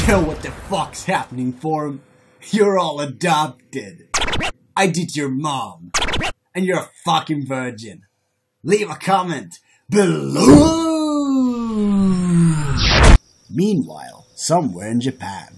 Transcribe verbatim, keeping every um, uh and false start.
Yo, what the fuck's happening, Forum? You're all adopted. I did your mom. And you're a fucking virgin. Leave a comment below. Meanwhile, somewhere in Japan.